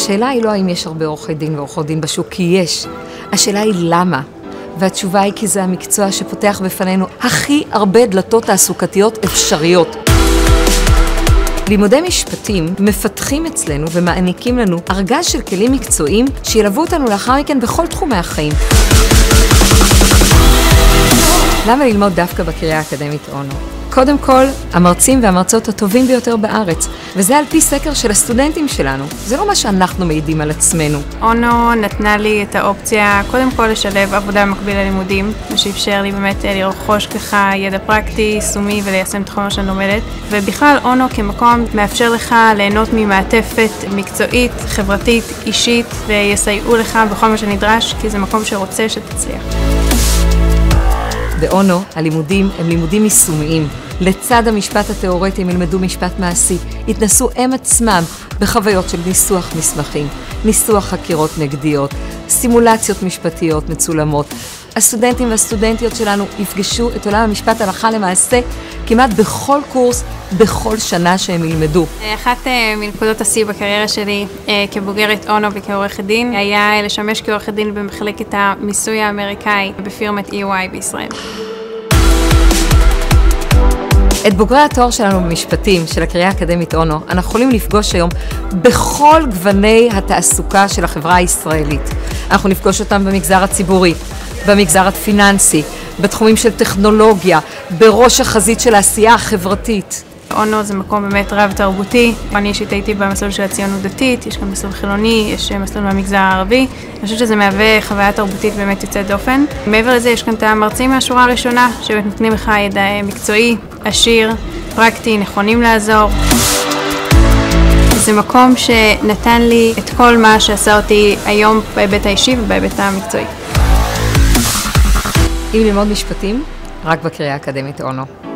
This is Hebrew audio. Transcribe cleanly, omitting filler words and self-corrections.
השאלה היא לא האם יש הרבה עורכי דין ועורכות דין בשוק, כי יש. השאלה היא למה. והתשובה היא כי זה המקצוע שפותח בפנינו הכי הרבה דלתות תעסוקתיות אפשריות. לימודי משפטים מפתחים אצלנו ומעניקים לנו ארגז של כלים מקצועיים שילוו אותנו לאחר מכן בכל תחומי החיים. למה ללמוד דווקא בקריה האקדמית אונו? קודם כל, המרצים והמרצות הטובים ביותר בארץ, וזה על פי סקר של הסטודנטים שלנו. זה לא מה שאנחנו מעידים על עצמנו. אונו נתנה לי את האופציה, קודם כל לשלב עבודה במקביל ללימודים, מה שאפשר לי באמת לרכוש ככה ידע פרקטי, יישומי וליישם את החומר שאני לומדת. ובכלל, אונו כמקום מאפשר לך ליהנות ממעטפת מקצועית, חברתית, אישית, ויסייעו לך בכל מה שנדרש, כי זה מקום שרוצה שתצליח. באונו, הלימודים הם לימודים יישומיים. לצד המשפט התיאורטי הם ילמדו משפט מעשי. יתנסו הם עצמם בחוויות של ניסוח מסמכים, ניסוח חקירות נגדיות, סימולציות משפטיות מצולמות. הסטודנטים והסטודנטיות שלנו יפגשו את עולם המשפט הלכה למעשה כמעט בכל קורס, בכל שנה שהם ילמדו. אחת מנקודות השיא בקריירה שלי כבוגרת אונו וכעורכת דין היה לשמש כעורכת דין במחלקת המיסוי האמריקאי בפירמת EY בישראל. את בוגרי התואר שלנו במשפטים של הקריה האקדמית אונו, אנחנו יכולים לפגוש היום בכל גווני התעסוקה של החברה הישראלית. אנחנו נפגוש אותם במגזר הציבורי, במגזר הפיננסי, בתחומים של טכנולוגיה, בראש החזית של העשייה החברתית. אונו זה מקום באמת רב תרבותי. אני אישית הייתי במסלול של הציונות דתית, יש כאן מסלול חילוני, יש מסלול מהמגזר הערבי. אני חושבת שזה מהווה חוויה תרבותית באמת יוצאת דופן. מעבר לזה יש כאן את המרצים מהשורה הראשונה, שבאמת נותנים לך ידע מקצועי, עשיר, פרקטי, נכונים לעזור. זה מקום שנתן לי את כל מה שעשה אותי היום בהיבט האישי ובהיבט המקצועי. אם ללמוד משפטים, רק בקריה האקדמית אונו.